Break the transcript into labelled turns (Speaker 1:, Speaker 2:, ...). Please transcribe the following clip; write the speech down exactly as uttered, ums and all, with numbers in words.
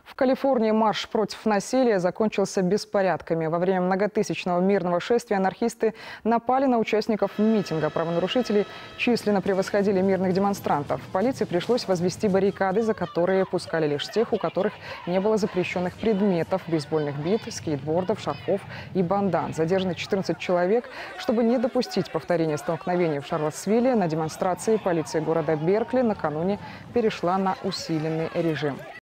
Speaker 1: В Калифорнии марш против насилия закончился беспорядками. Во время многотысячного мирного шествия анархисты напали на участников митинга. Правонарушители численно превосходили мирных демонстрантов. Полиции пришлось возвести баррикады, за которые пускали лишь тех, у которых не было запрещенных предметов: бейсбольных бит, скейтбордов, шарфов и бандан. Задержаны четырнадцать человек. Чтобы не допустить повторения столкновений в Шарлоттсвилле, на демонстрации полиция города Беркли накануне перешла на усиленный режим.